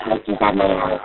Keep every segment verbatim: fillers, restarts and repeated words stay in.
Let's just have my own.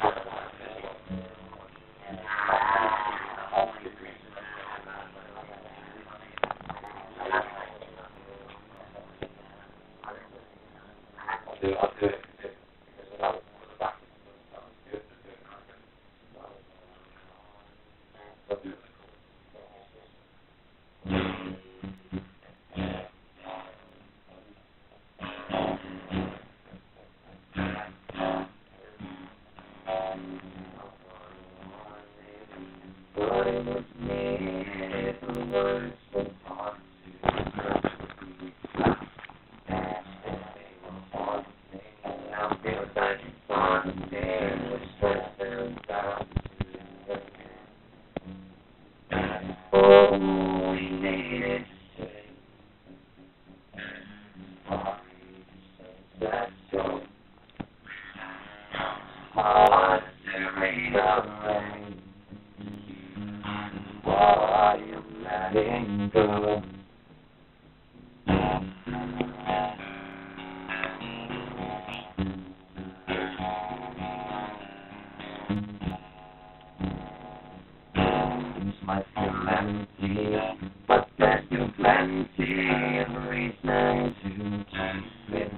Might feel empty, but there's still plenty of reason to keep it.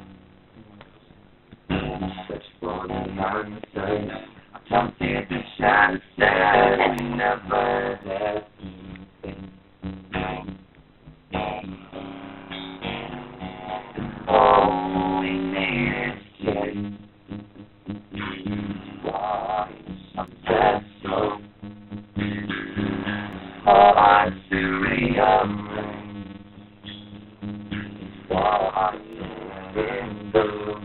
Search for the answers, tempted to chances, we never have anything. All we need is change. Why some said so? Hard to rearrange. Why in the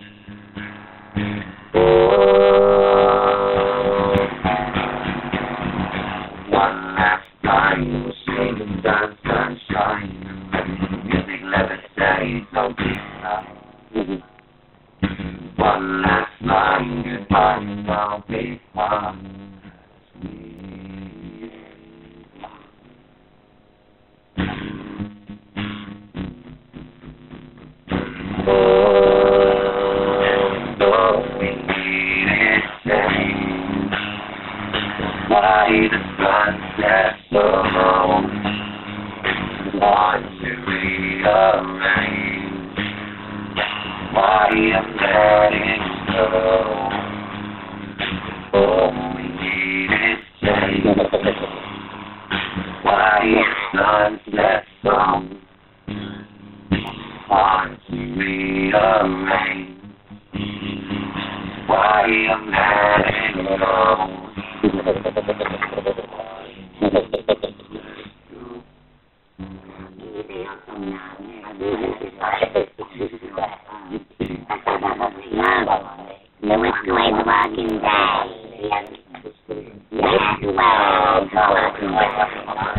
one last time we'll see the sun sunshine. Music levitates, don't be shy. One last line, goodbye, don't be fine. Why the sunset so long? Want to rearrange? Why I'm letting go? All we need is change. Why the sunset song? Want to rearrange? Why I'm letting go? The whiskey walking day. Yes, well, walking day.